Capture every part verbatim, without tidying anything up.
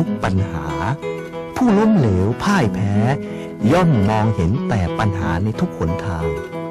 ทุกปัญหาผู้ล้มเหลวพ่ายแพ้ย่อมมองเห็นแต่ปัญหาในทุกหนทาง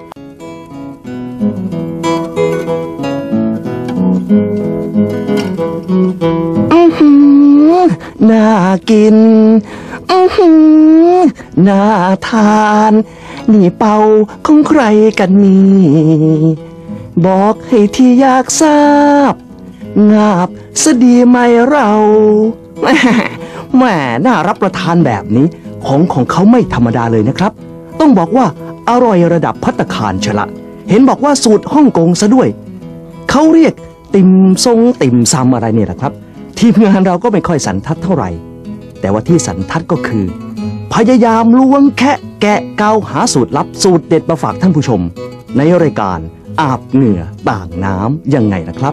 อื้อหือน่ากินอื้อหือน่าทานนี่เป่าของใครกันนี่บอกให้ที่อยากทราบงาบสดีไหมเราแหมน่ารับประทานแบบนี้ของของเขาไม่ธรรมดาเลยนะครับต้องบอกว่าอร่อยระดับภัตตาคารเชละเห็นบอกว่าสูตรฮ่องกงซะด้วยเขาเรียกติ่มซงติ่มซำอะไรเนี่ยแหละครับทีมงานเราก็ไม่ค่อยสันทัดเท่าไหร่แต่ว่าที่สันทัดก็คือพยายามล้วงแคะแกะเกาหาสูตรลับสูตรเด็ดมาฝากท่านผู้ชมในรายการอาบเหงื่อต่างน้ำยังไงนะครับ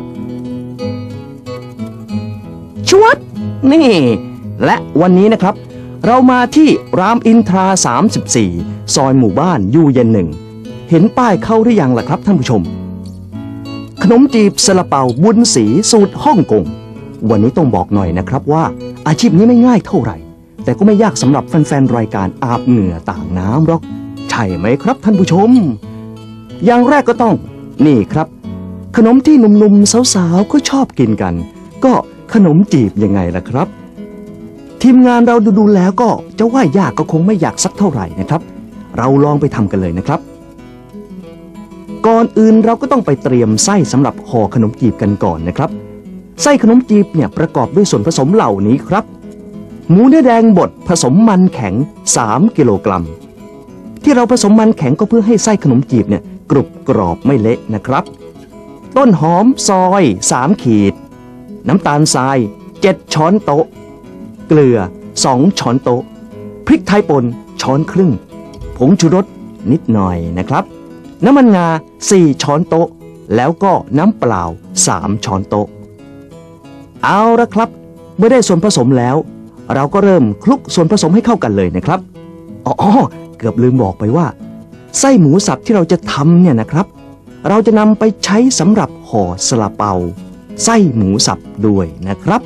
ชวดนี่และวันนี้นะครับเรามาที่รามอินทราสามสิบสี่ซอยหมู่บ้านยูเย็นหนึ่งเห็นป้ายเข้าหรือยังล่ะครับท่านผู้ชมขนมจีบซาลาเปาบุญสีสูตรฮ่องกงวันนี้ต้องบอกหน่อยนะครับว่าอาชีพนี้ไม่ง่ายเท่าไหร่แต่ก็ไม่ยากสำหรับแฟนๆรายการอาบเหงื่อต่างน้ำหรอกใช่ไหมครับท่านผู้ชมอย่างแรกก็ต้องนี่ครับขนมที่หนุ่มๆสาวๆก็ชอบกินกันก็ขนมจีบยังไงล่ะครับทีมงานเราดูๆแล้วก็จะว่ายากก็คงไม่อยากสักเท่าไหร่นะครับเราลองไปทำกันเลยนะครับก่อนอื่นเราก็ต้องไปเตรียมไส้สำหรับห่อขนมจีบกันก่อนนะครับไส้ขนมจีบเนี่ยประกอบด้วยส่วนผสมเหล่านี้ครับหมูเนื้อแดงบดผสมมันแข็งสามกิโลกรัมที่เราผสมมันแข็งก็เพื่อให้ไส้ขนมจีบเนี่ยกรุบกรอบไม่เละนะครับต้นหอมซอยสามขีดน้ำตาลทรายเจ็ดช้อนโต๊ะเกลือสองช้อนโต๊ะพริกไทยป่นช้อนครึ่งผงชูรสนิดหน่อยนะครับน้ำมันงาสี่ช้อนโต๊ะแล้วก็น้ำเปล่าสามช้อนโต๊ะเอาละครับเมื่อได้ส่วนผสมแล้วเราก็เริ่มคลุกส่วนผสมให้เข้ากันเลยนะครับอ๋อเกือบลืมบอกไปว่าไส้หมูสับที่เราจะทำเนี่ยนะครับเราจะนำไปใช้สำหรับห่อซาลาเปาไส้หมูสับด้วยนะครับ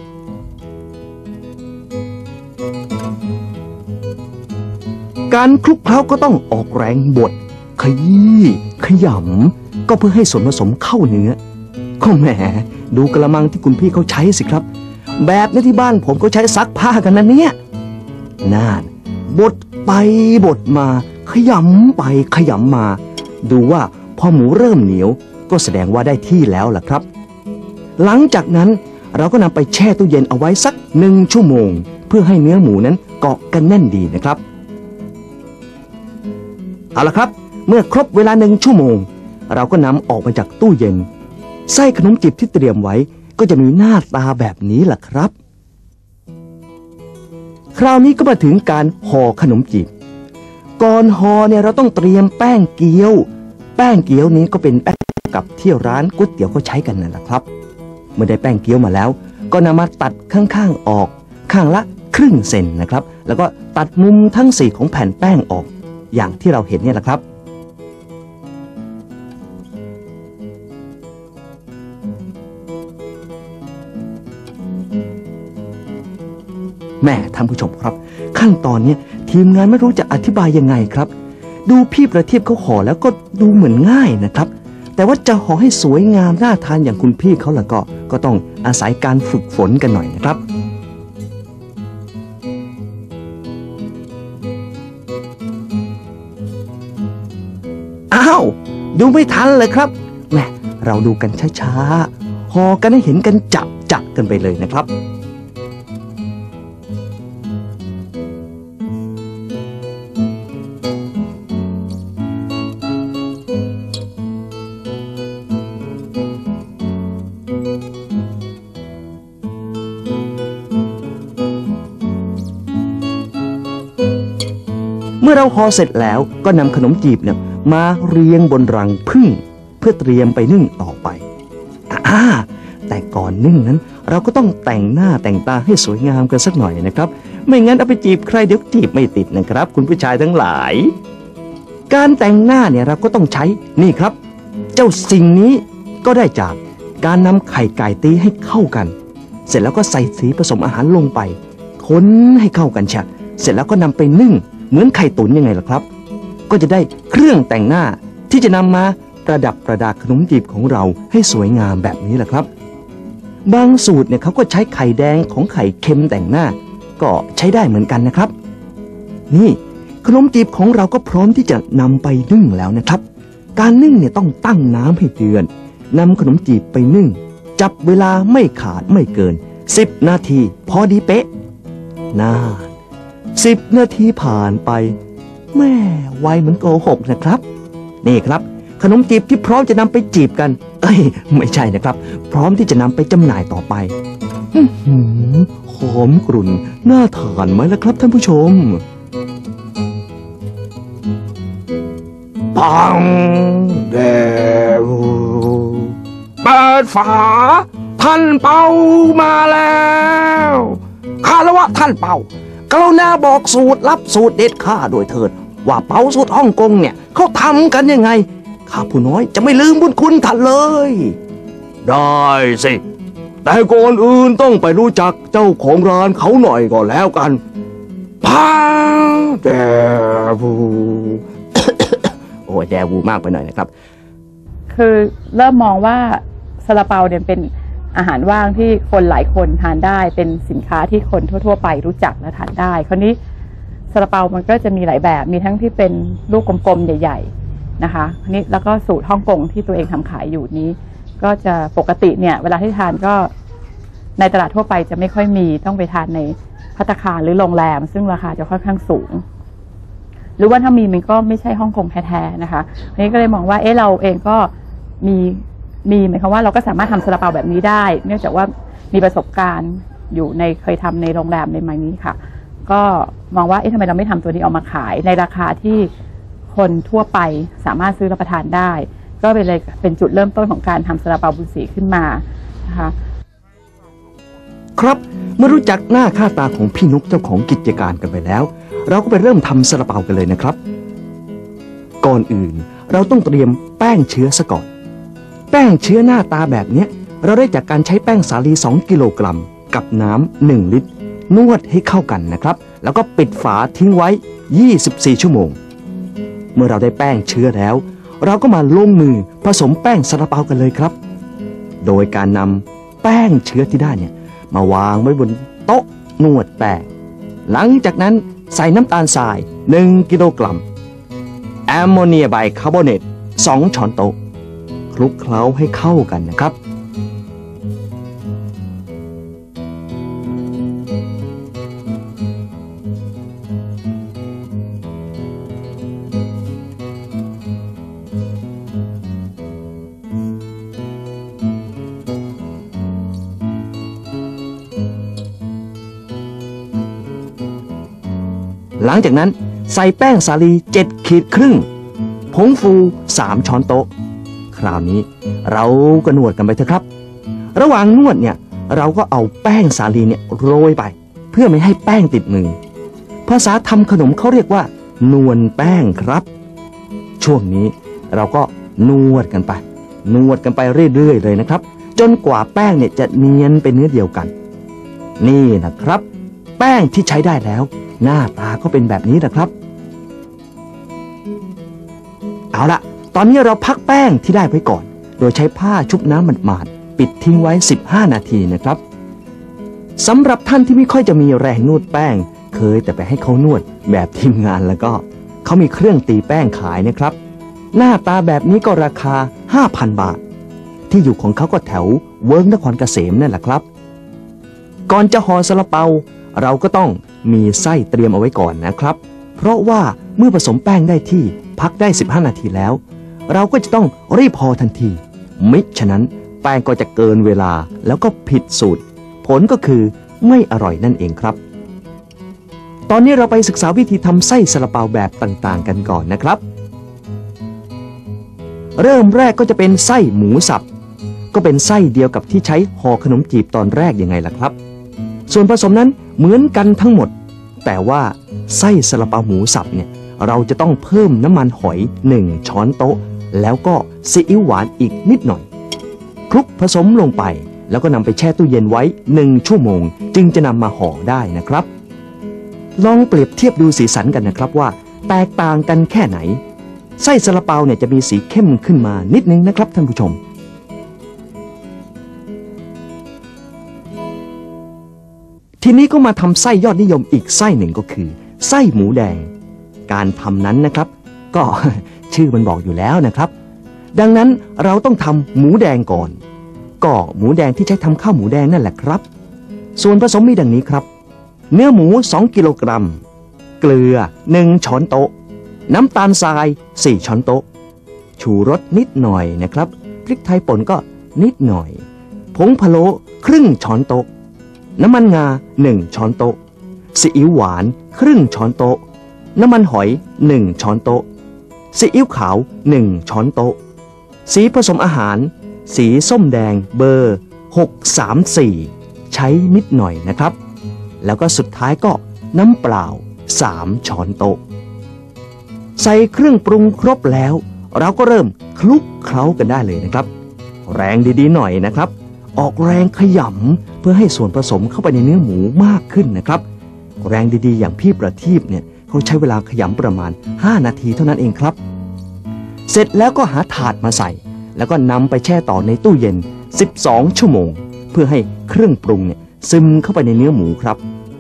การคลุกเคล้าก็ต้องออกแรงบดขยี้ขยำก็เพื่อให้ส่วนผสมเข้าเนื้อก็แหมดูกระมังที่คุณพี่เขาใช้สิครับแบบนี้ที่บ้านผมก็ใช้ซักผ้ากันนะเนี่ยน่านบดไปบดมาขยำไปขยำมาดูว่าพอหมูเริ่มเหนียวก็แสดงว่าได้ที่แล้วล่ะครับหลังจากนั้นเราก็นำไปแช่ตู้เย็นเอาไว้สักหนึ่งชั่วโมงเพื่อให้เนื้อหมูนั้นเกาะกันแน่นดีนะครับเอาละครับเมื่อครบเวลาหนึ่งชั่วโมงเราก็นำออกมาจากตู้เย็นไส้ขนมจีบที่เตรียมไว้ก็จะมีหน้าตาแบบนี้ล่ะครับคราวนี้ก็มาถึงการห่อขนมจีบก่อนห่อเนี่ยเราต้องเตรียมแป้งเกี๊ยวแป้งเกี๊ยวนี้ก็เป็นแป้งกับที่ร้านก๋วยเตี๋ยวเขาใช้กันนั่นแหละครับเมื่อได้แป้งเกี๊ยวมาแล้วก็นำมาตัดข้างๆออกข้างละครึ่งเซนนะครับแล้วก็ตัดมุมทั้งสี่ของแผ่นแป้งออกอย่างที่เราเห็นเนี่ยแหละครับแม่ท่านผู้ชมครับขั้นตอนนี้ทีมงานไม่รู้จะอธิบายยังไงครับดูพี่ประทีปเขาห่อแล้วก็ดูเหมือนง่ายนะครับแต่ว่าจะห่อให้สวยงามน่าทานอย่างคุณพี่เขาล่ะก็ก็ต้องอาศัยการฝึกฝนกันหน่อยนะครับอ้าวดูไม่ทันเลยครับแม่เราดูกันช้าๆห่อกันให้เห็นกันจับจับกันไปเลยนะครับเมื่อเราห่อเสร็จแล้วก็นำขนมจีบเนี่ยมาเรียงบนรังผึ้งเพื่อเตรียมไปนึ่งต่อไปอ่าแต่ก่อนนึ่งนั้นเราก็ต้องแต่งหน้าแต่งตาให้สวยงามกันสักหน่อยนะครับไม่งั้นเอาไปจีบใครเดี๋ยวจีบไม่ติดนะครับคุณผู้ชายทั้งหลายการแต่งหน้าเนี่ยเราก็ต้องใช้นี่ครับเจ้าสิ่งนี้ก็ได้จากการนำไข่ไก่ตีให้เข้ากันเสร็จแล้วก็ใส่สีผสมอาหารลงไปคคนให้เข้ากันชะเสร็จแล้วก็นำไปนึ่งเหมือนไข่ตุ๋นยังไงล่ะครับก็จะได้เครื่องแต่งหน้าที่จะนำมาประดับประดาขนมจีบของเราให้สวยงามแบบนี้แหละครับบางสูตรเนี่ยเขาก็ใช้ไข่แดงของไข่เค็มแต่งหน้าก็ใช้ได้เหมือนกันนะครับนี่ขนมจีบของเราก็พร้อมที่จะนำไปนึ่งแล้วนะครับการนึ่งเนี่ยต้องตั้งน้ำให้เดือดนำขนมจีบไปนึ่งจับเวลาไม่ขาดไม่เกินสิบนาทีพอดีเป๊ะน่าสิบนาทีผ่านไปแม่ไวเหมือนโกหกนะครับนี่ครับขนมจีบที่พร้อมจะนำไปจีบกันเอ้ยไม่ใช่นะครับพร้อมที่จะนำไปจำหน่ายต่อไปอื้อหือหอมกรุ่นน่าทานไหมล่ะครับท่านผู้ชมปังเดวเปิดฝาท่านเป่ามาแล้วข้าแล้วว่าท่านเป่ากรุณาบอกสูตรลับสูตรเด็ดข้าด้วยเถิดว่าเป่าสูตรฮ่องกงเนี่ยเขาทำกันยังไงข้าผู้น้อยจะไม่ลืมบุญคุณท่านเลยได้สิแต่ก่อนอื่นต้องไปรู้จักเจ้าของร้านเขาหน่อยก่อนแล้วกันพังแดวู โอ้ยแดวูมากไปหน่อยนะครับคือเริ่มมองว่าซาลาเปาเนี่ยเป็นอาหารว่างที่คนหลายคนทานได้เป็นสินค้าที่คนทั่วๆไปรู้จักและทานได้คราวนี้ซาลาเปามันก็จะมีหลายแบบมีทั้งที่เป็นลูกกลมๆใหญ่ๆนะคะคราวนี้แล้วก็สูตรฮ่องกงที่ตัวเองทำขายอยู่นี้ก็จะปกติเนี่ยเวลาที่ทานก็ในตลาดทั่วไปจะไม่ค่อยมีต้องไปทานในภัตตาคารหรือโรงแรมซึ่งราคาจะค่อนข้างสูงหรือว่าถ้ามีมันก็ไม่ใช่ฮ่องกงแท้ๆนะคะอันนี้ก็เลยมองว่าเอ๊ะเราเองก็มีมีหมายความว่าเราก็สามารถทำซาลาเปาแบบนี้ได้เนื่องจากว่ามีประสบการณ์อยู่ในเคยทำในโรงแรมในมานี้ค่ะก็มองว่าเอ๊ะทำไมเราไม่ทำตัวนี้ออกมาขายในราคาที่คนทั่วไปสามารถซื้อรับประทานได้ก็เป็นเลยเป็นจุดเริ่มต้นของการทำซาลาเปาบุญศรีขึ้นมานะคะครับเมื่อรู้จักหน้าค่าตาของพี่นุกเจ้าของกิจการกันไปแล้วเราก็ไปเริ่มทำซาลาเปากันเลยนะครับก่อนอื่นเราต้องเตรียมแป้งเชื้อซะก่อนแป้งเชื้อหน้าตาแบบนี้เราได้จากการใช้แป้งสาลีสองกิโลกรัมกับน้ำหนึ่งลิตรนวดให้เข้ากันนะครับแล้วก็ปิดฝาทิ้งไว้ยี่สิบสี่ชั่วโมงเมื่อเราได้แป้งเชื้อแล้วเราก็มาลงมือผสมแป้งซาลาเปากันเลยครับโดยการนำแป้งเชื้อที่ได้เนี่ยมาวางไว้บนโต๊ะนวดแป้งหลังจากนั้นใส่น้ำตาลทรายหนึ่งกิโลกรัมแอมโมเนียไบคาร์บอเนตสองช้อนโต๊ะคลุกเคล้าให้เข้ากันนะครับหลังจากนั้นใส่แป้งสาลีเจ็ดขีดครึ่งผงฟูสามช้อนโต๊ะคราวนี้เราก็นวดกันไปเถอะครับระหว่างนวดเนี่ยเราก็เอาแป้งสาลีเนี่ยโรยไปเพื่อไม่ให้แป้งติดมือภาษาทำขนมเขาเรียกว่านวลแป้งครับช่วงนี้เราก็นวดกันไปนวดกันไปเรื่อยๆเลยนะครับจนกว่าแป้งเนี่ยจะเนียนเป็นเนื้อเดียวกันนี่นะครับแป้งที่ใช้ได้แล้วหน้าตาก็เป็นแบบนี้แหละครับเอาละตอนนี้เราพักแป้งที่ได้ไว้ก่อนโดยใช้ผ้าชุบน้ำหมาดๆปิดทิ้งไว้สิบห้านาทีนะครับสำหรับท่านที่ไม่ค่อยจะมีแรงนวดแป้งเคยแต่ไปให้เขานวดแบบทีมงานแล้วก็เขามีเครื่องตีแป้งขายนะครับหน้าตาแบบนี้ก็ราคา ห้าพัน บาทที่อยู่ของเขาก็แถวเวิร์กนครเกษมนั่นแหละครับก่อนจะห่อซาลาเปาเราก็ต้องมีไส้เตรียมเอาไว้ก่อนนะครับเพราะว่าเมื่อผสมแป้งได้ที่พักได้สิบห้านาทีแล้วเราก็จะต้องรีบห่อทันทีมิฉะนั้นแป้งก็จะเกินเวลาแล้วก็ผิดสูตรผลก็คือไม่อร่อยนั่นเองครับตอนนี้เราไปศึกษาวิธีทำไส้ซาลาเปาแบบต่างๆกันก่อนนะครับเริ่มแรกก็จะเป็นไส้หมูสับก็เป็นไส้เดียวกับที่ใช้ห่อขนมจีบตอนแรกยังไงล่ะครับส่วนผสมนั้นเหมือนกันทั้งหมดแต่ว่าไส้ซาลาเปาหมูสับเนี่ยเราจะต้องเพิ่มน้ำมันหอยหนึ่งช้อนโต๊ะแล้วก็ซีอิ๊วหวานอีกนิดหน่อยคลุกผสมลงไปแล้วก็นำไปแช่ตู้เย็นไว้หนึ่งชั่วโมงจึงจะนำมาห่อได้นะครับลองเปรียบเทียบดูสีสันกันนะครับว่าแตกต่างกันแค่ไหนไส้ซาลาเปาเนี่ยจะมีสีเข้มขึ้นมานิดนึงนะครับท่านผู้ชมทีนี้ก็มาทำไส้ยอดนิยมอีกไส้หนึ่งก็คือไส้หมูแดงการทำนั้นนะครับก็ ชื่อมันบอกอยู่แล้วนะครับดังนั้นเราต้องทำหมูแดงก่อนก็หมูแดงที่ใช้ทำข้าวหมูแดงนั่นแหละครับส่วนผสมมีดังนี้ครับเนื้อหมูสองกิโลกรัมเกลือหนึ่งช้อนโต๊ะน้ำตาลทรายสี่ช้อนโต๊ะชูรสนิดหน่อยนะครับพริกไทยป่นก็นิดหน่อยผงพะโล้ครึ่งช้อนโต๊ะน้ำมันงาหนึ่งช้อนโต๊ะซีอิ๊วหวานครึ่งช้อนโต๊ะน้ำมันหอยหนึ่งช้อนโต๊ะซีอิ๊วขาวหนึ่งช้อนโต๊ะสีผสมอาหารสีส้มแดงเบอร์หกสามสี่ใช้นิดหน่อยนะครับแล้วก็สุดท้ายก็น้ำเปล่าสามช้อนโต๊ะใส่เครื่องปรุงครบแล้วเราก็เริ่มคลุกเคล้ากันได้เลยนะครับแรงดีๆหน่อยนะครับออกแรงขยำเพื่อให้ส่วนผสมเข้าไปในเนื้อหมูมากขึ้นนะครับแรงดีๆอย่างพี่ประทีปเนี่ยเขาใช้เวลาขยำประมาณห้านาทีเท่านั้นเองครับเสร็จแล้วก็หาถาดมาใส่แล้วก็นำไปแช่ต่อในตู้เย็นสิบสองชั่วโมงเพื่อให้เครื่องปรุงเนี่ยซึมเข้าไปในเนื้อหมูครับ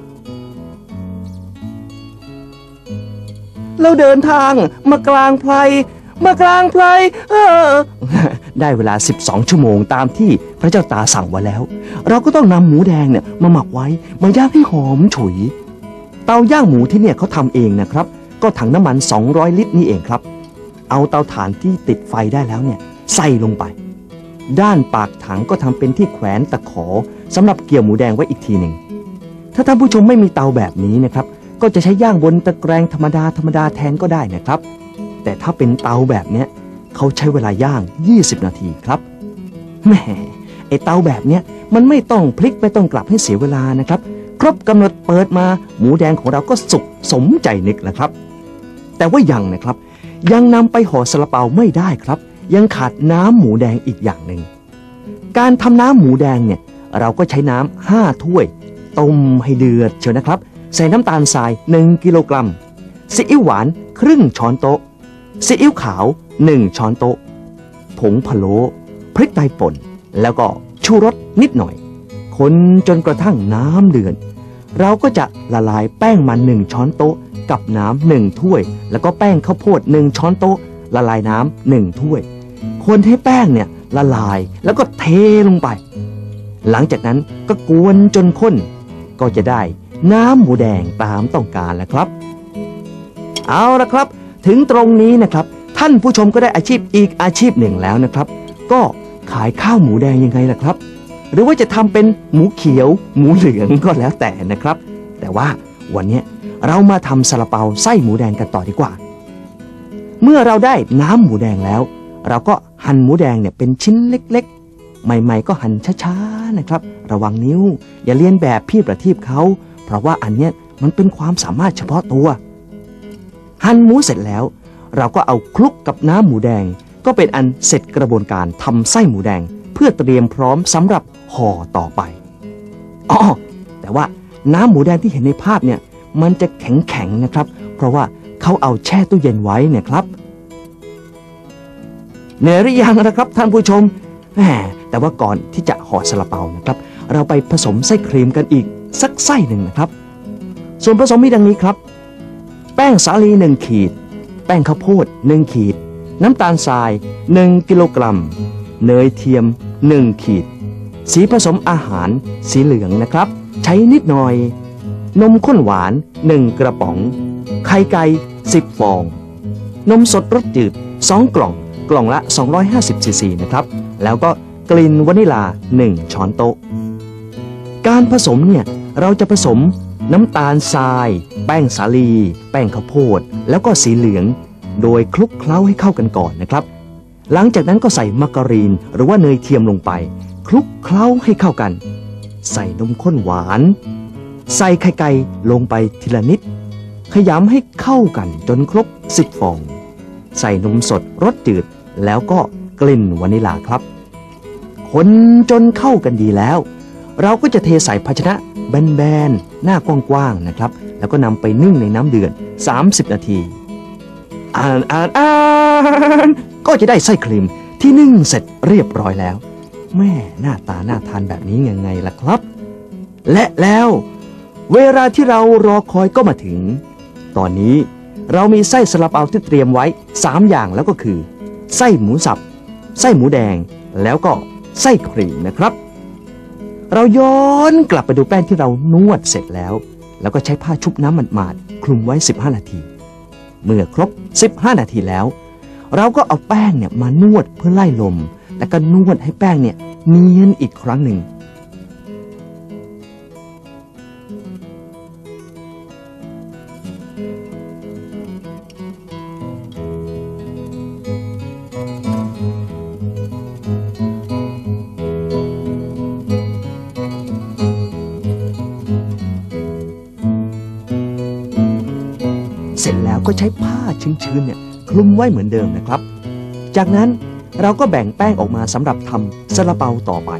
เราเดินทางมากลางไพรมากลางไพรเออ ได้เวลาสิบสองชั่วโมงตามที่พระเจ้าตาสั่งไว้แล้วเราก็ต้องนำหมูแดงเนี่ยมาหมักไว้มาย่างให้หอมฉุยเตาย่างหมูที่เนี่ยเขาทำเองนะครับก็ถังน้ำมันสองร้อยลิตรนี่เองครับเอาเตาถ่านที่ติดไฟได้แล้วเนี่ยใส่ลงไปด้านปากถังก็ทำเป็นที่แขวนตะขอสำหรับเกี่ยวหมูแดงไว้อีกทีหนึ่งถ้าท่านผู้ชมไม่มีเตาแบบนี้นะครับก็จะใช้ย่างบนตะแกรงธรรมดาธรรมดาแทนก็ได้นะครับแต่ถ้าเป็นเตาแบบเนี้ยเขาใช้เวลาย่างยี่สิบนาทีครับแหมไอเตาแบบเนี้ยมันไม่ต้องพลิกไม่ต้องกลับให้เสียเวลานะครับครบกำหนดเปิดมาหมูแดงของเราก็สุกสมใจนึกแล้วครับแต่ว่ายังนะครับยังนำไปห่อซาลาเปาไม่ได้ครับยังขาดน้ำหมูแดงอีกอย่างหนึ่งการทำน้ำหมูแดงเนี่ยเราก็ใช้น้ำห้าถ้วยต้มให้เดือดเชียวนะครับใส่น้ำตาลทรายหนึ่งกิโลกรัมซีอิ๊วหวานครึ่งช้อนโต๊ะซีอิ๊วขาวหนึ่งช้อนโต๊ะผงพะโล้พริกไทยป่นแล้วก็ชูรสนิดหน่อยคนจนกระทั่งน้ำเดือดเราก็จะละลายแป้งมันหนึ่งช้อนโต๊ะกับน้ำหนึ่งถ้วยแล้วก็แป้งข้าวโพดหนึ่งช้อนโต๊ะละลายน้ำหนึ่งถ้วยคนให้แป้งเนี่ยละลายแล้วก็เทลงไปหลังจากนั้นก็กวนจนข้นก็จะได้น้ำหมูแดงตามต้องการแล้วครับเอาละครับถึงตรงนี้นะครับท่านผู้ชมก็ได้อาชีพอีกอาชีพหนึ่งแล้วนะครับก็ขายข้าวหมูแดงยังไงล่ะครับหรือว่าจะทำเป็นหมูเขียวหมูเหลืองก็แล้วแต่นะครับแต่ว่าวันนี้เรามาทำซาลาเปาไส้หมูแดงกันต่อดีกว่าเมื่อเราได้น้ำหมูแดงแล้วเราก็หั่นหมูแดงเนี่ยเป็นชิ้นเล็กๆใหม่ๆก็หั่นช้าๆนะครับระวังนิ้วอย่าเลียนแบบพี่ประทีปเขาเพราะว่าอันเนี้ยมันเป็นความสามารถเฉพาะตัวหั่นหมูเสร็จแล้วเราก็เอาคลุกกับน้ำหมูแดงก็เป็นอันเสร็จกระบวนการทำไส้หมูแดงเพื่อเตรียมพร้อมสำหรับห่อต่อไปอ๋อแต่ว่าน้ำหมูแดงที่เห็นในภาพเนี่ยมันจะแข็งๆนะครับเพราะว่าเขาเอาแช่ตู้เย็นไว้เนี่ยครับเหนื่อยหรือยังนะครับท่านผู้ชมแหมแต่ว่าก่อนที่จะห่อซาลาเปานะครับเราไปผสมไส้ครีมกันอีกสักไส้หนึ่งนะครับส่วนผสมมีดังนี้ครับแป้งสาลีหนึ่งขีดแป้งข้าวโพดหนึ่งขีดน้ำตาลทรายหนึ่งกิโลกรัมเนยเทียมหนึ่งขีดสีผสมอาหารสีเหลืองนะครับใช้นิดหน่อยนมข้นหวานหนึ่งกระป๋องไข่ไก่สิบฟองนมสดรสจืดสองกล่องกล่องละสองร้อยห้าสิบซีซีนะครับแล้วก็กลิ่นวานิลาหนึ่งช้อนโต๊ะการผสมเนี่ยเราจะผสมน้ำตาลทรายแป้งสาลีแป้งข้าวโพดแล้วก็สีเหลืองโดยคลุกเคล้าให้เข้ากันก่อนนะครับหลังจากนั้นก็ใส่มาการีนหรือว่าเนยเทียมลงไปคลุกเคล้าให้เข้ากันใส่นมข้นหวานใส่ไข่ไก่ลงไปทีละนิดขยำให้เข้ากันจนครบสิบฟองใส่นมสดรสจืดแล้วก็กลิ่นวานิลาครับคนจนเข้ากันดีแล้วเราก็จะเทใส่ภาชนะแบนๆหน้ากว้างๆนะครับแล้วก็นำไปนึ่งในน้ำเดือดสามสิบนาทีอ่านอ่านอ่านก็จะได้ไส้ครีมที่นึ่งเสร็จเรียบร้อยแล้วแม่หน้าตาน่าทานแบบนี้ยังไงล่ะครับและแล้วเวลาที่เรารอคอยก็มาถึงตอนนี้เรามีไส้ซาลาเปาที่เตรียมไว้สามอย่างแล้วก็คือไส้หมูสับไส้หมูแดงแล้วก็ไส้ครีมนะครับเราย้อนกลับไปดูแป้งที่เรานวดเสร็จแล้วแล้วก็ใช้ผ้าชุบน้ำมันหมาดคลุมไว้สิบห้านาทีเมื่อครบสิบห้านาทีแล้วเราก็เอาแป้งเนี่ยมานวดเพื่อไล่ลมแล้วก็นวดให้แป้งเนี่ยเนียนอีกครั้งหนึ่งเสร็จแล้วก็ใช้ผ้าชื้นๆเนี่ยคลุมไว้เหมือนเดิมนะครับจากนั้นเราก็แบ่งแป้งออกมาสำหรับทำซาลาเปาต่อไป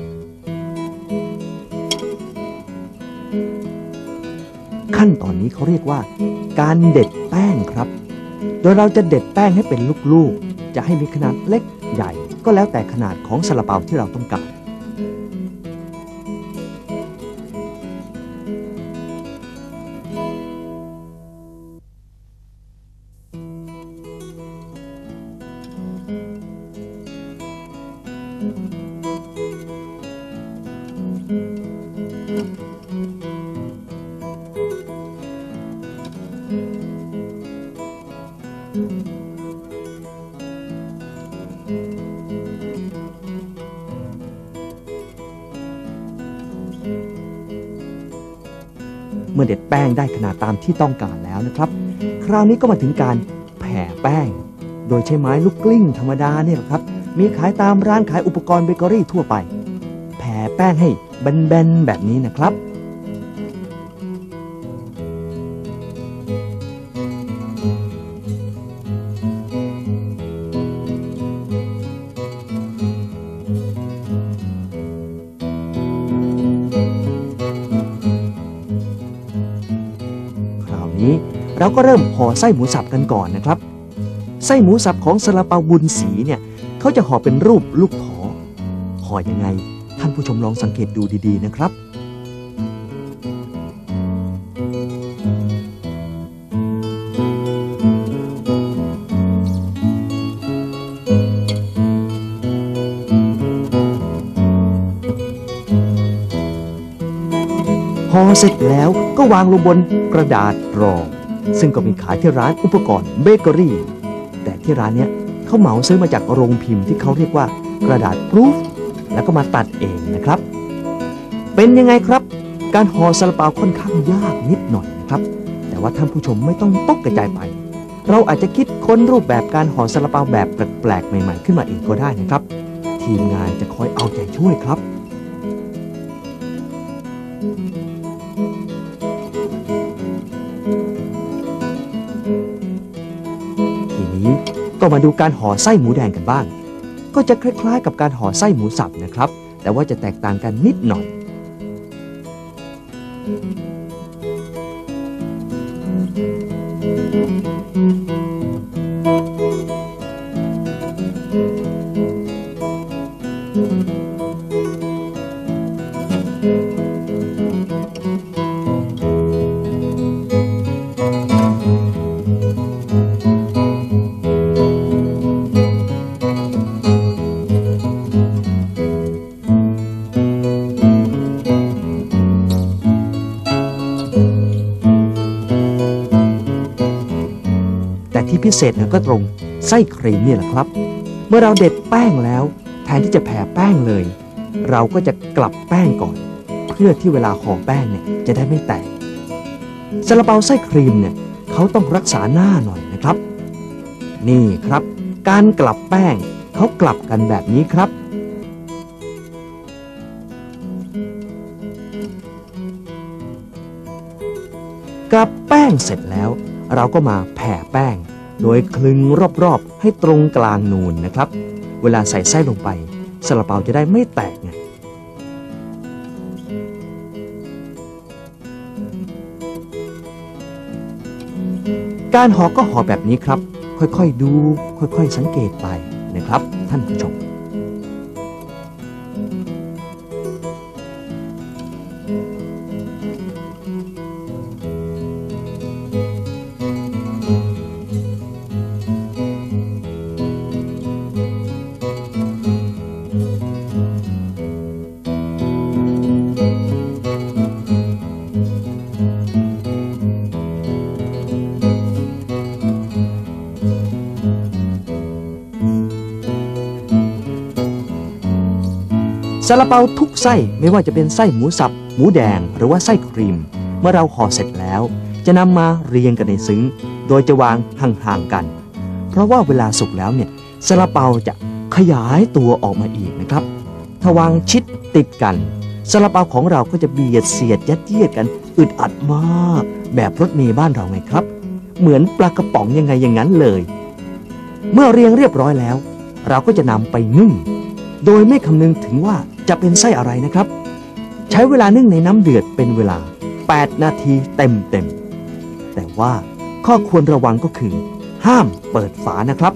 ขั้นตอนนี้เขาเรียกว่าการเด็ดแป้งครับโดยเราจะเด็ดแป้งให้เป็นลูกๆจะให้มีขนาดเล็กใหญ่ก็แล้วแต่ขนาดของซาลาเปาที่เราต้องการเมื่อเด็ดแป้งได้ขนาดตามที่ต้องการแล้วนะครับคราวนี้ก็มาถึงการแผ่แป้งโดยใช้ไม้ลูกกลิ้งธรรมดาเนี่ยแหละครับมีขายตามร้านขายอุปกรณ์เบเกอรี่ทั่วไปแผ่แป้งให้แบนๆแบบนี้นะครับเราก็เริ่มห่อไส้หมูสับกันก่อนนะครับไส้หมูสับของซาลาเปาบุญศรีเนี่ยเขาจะห่อเป็นรูปลูกท้อห่อยังไงท่านผู้ชมลองสังเกตดูดีๆนะครับห่อเสร็จแล้วก็วางลงบนกระดาษรองซึ่งก็มีขายที่ร้านอุปกรณ์เบเกอรี่แต่ที่ร้านเนี้ยเขาเหมาซื้อมาจากโรงพิมพ์ที่เขาเรียกว่ากระดาษพรูฟแล้วก็มาตัดเองนะครับเป็นยังไงครับการห่อซาลาเปาค่อนข้างยากนิดหน่อยนะครับแต่ว่าท่านผู้ชมไม่ต้องตกกระจายไปเราอาจจะคิดค้นรูปแบบการห่อซาลาเปาแบบแปลกๆใหม่ๆขึ้นมาเองก็ได้นะครับทีมงานจะคอยเอาใจช่วยครับก็มาดูการห่อไส้หมูแดงกันบ้างก็จะคล้ายๆกับการห่อไส้หมูสับนะครับแต่ว่าจะแตกต่างกันนิดหน่อยที่พิเศษก็ตรงไส้ครีมนี่แหละครับเมื่อเราเด็ดแป้งแล้วแทนที่จะแผ่แป้งเลยเราก็จะกลับแป้งก่อนเพื่อที่เวลาห่อแป้งเนี่ยจะได้ไม่แตกซาลาเปาไส้ครีมเนี่ยเขาต้องรักษาหน้าหน่อยนะครับนี่ครับการกลับแป้งเขากลับกันแบบนี้ครับกลับแป้งเสร็จแล้วเราก็มาแผ่แป้งโดยคลึงรอบๆให้ตรงกลางนูนนะครับเวลาใส่ไส้ลงไปซาลาเปาจะได้ไม่แตกไงการห่อก็ห่อแบบนี้ครับค่อยๆดูค่อยๆสังเกตไปนะครับท่านผู้ชมซาลาเปาทุกไส้ไม่ว่าจะเป็นไส้หมูสับหมูแดงหรือว่าไส้ครีมเมื่อเราห่อเสร็จแล้วจะนำมาเรียงกันในซึ้งโดยจะวางห่างๆกันเพราะว่าเวลาสุกแล้วเนี่ยซาลาเปาจะขยายตัวออกมาอีกนะครับถ้าวางชิดติดกันซาลาเปาของเราก็จะเบียดเสียดยัดเยียดกันอึดอัดมากแบบรถเมล์บ้านเราไงครับเหมือนปลากระป๋องยังไงอย่างนั้นเลยเมื่อเรียงเรียบร้อยแล้วเราก็จะนำไปนึ่งโดยไม่คำนึงถึงว่าจะเป็นไส้อะไรนะครับใช้เวลานึ่งในน้ำเดือดเป็นเวลาแปดนาทีเต็มๆแต่ว่าข้อควรระวังก็คือห้ามเปิดฝานะครับ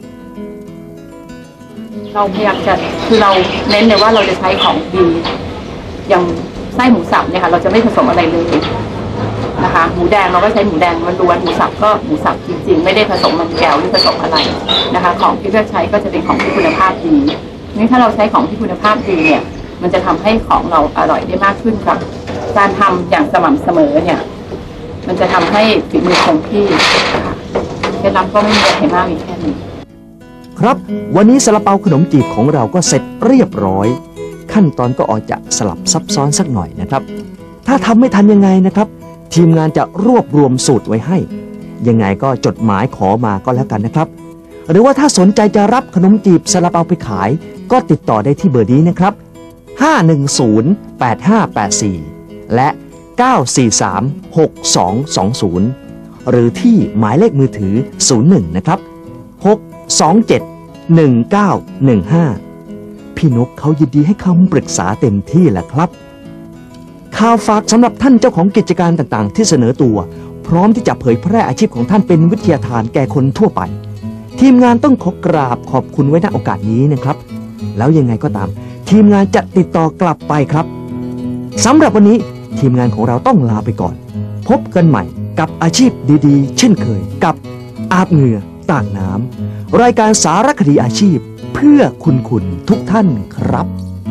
เราพยายามจะคือเราเน้นเลยว่าเราจะใช้ของดีอย่างไส้หมูสับเนี่ยค่ะเราจะไม่ผสมอะไรเลยนะคะหมูแดงเราก็ใช้หมูแดงล้วนหมูสับก็หมูสับจริงๆไม่ได้ผสมมันแก้วหรือผสมอะไรนะคะของที่เลือกใช้ก็จะเป็นของที่คุณภาพดีนี่ถ้าเราใช้ของที่คุณภาพดีเนี่ยมันจะทำให้ของเราอร่อยได้มากขึ้นครับการทำอย่างสม่ำเสมอเนี่ยมันจะทำให้ฝีมือคงที่เคล็ดลับก็ไม่มีอะไรมากมีแค่นี้ครับวันนี้ซาลาเปาขนมจีบของเราก็เสร็จเรียบร้อยขั้นตอนก็อาจจะสลับซับซ้อนสักหน่อยนะครับถ้าทำไม่ทันยังไงนะครับทีมงานจะรวบรวมสูตรไว้ให้ยังไงก็จดหมายขอมาก็แล้วกันนะครับหรือว่าถ้าสนใจจะรับขนมจีบซาลาเปาไปขายก็ติดต่อได้ที่เบอร์นี้นะครับห้า หนึ่ง ศูนย์ แปด ห้า แปด สี่และเก้า สี่ สาม หก สอง สอง ศูนย์หรือที่หมายเลขมือถือศูนย์หนึ่งนะครับหก สอง เจ็ด หนึ่ง เก้า หนึ่ง ห้าพี่นกเขายินดีให้คำปรึกษาเต็มที่แหละครับข่าวฝากสำหรับท่านเจ้าของกิจการต่างๆที่เสนอตัวพร้อมที่จะเผยแพร่อาชีพของท่านเป็นวิทยาทานแก่คนทั่วไปทีมงานต้องขอกราบขอบคุณไว้ณโอกาสนี้นะครับแล้วยังไงก็ตามทีมงานจะติดต่อกลับไปครับสำหรับวันนี้ทีมงานของเราต้องลาไปก่อนพบกันใหม่กับอาชีพดีๆเช่นเคยกับอาบเหงื่อต่างน้ำรายการสารคดีอาชีพเพื่อคุณคุณทุกท่านครับ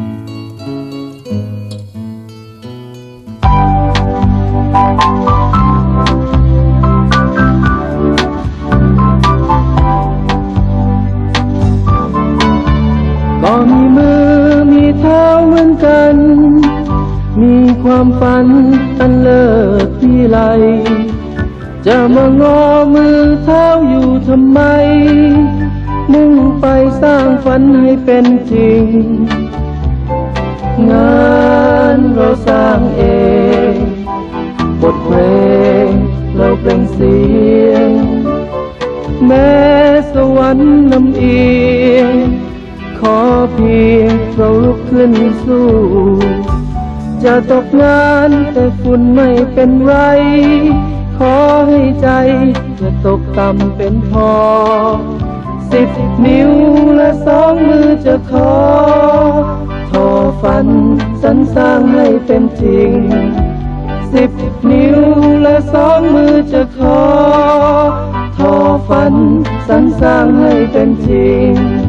ก็มีมือมีเท้าเหมือนกันมีความฝันอันเลิศวิไลจะมางอมือเท้าอยู่ทำไมมุ่งไปสร้างฝันให้เป็นจริงงานเราสร้างเองบทเพลงเราเป็นเสียงแม้สวรรค์ลำเอียงขอเพียงเราลุกขึ้นสู้จะตกงานแต่ฝุ่นไม่เป็นไรขอให้ใจจะตกต่ำเป็นพอสิบนิ้วและสองมือจะขอทอฝันสรรสร้างให้เป็นจริงสิบนิ้วและสองมือจะขอทอฝันสรรสร้างให้เป็นจริง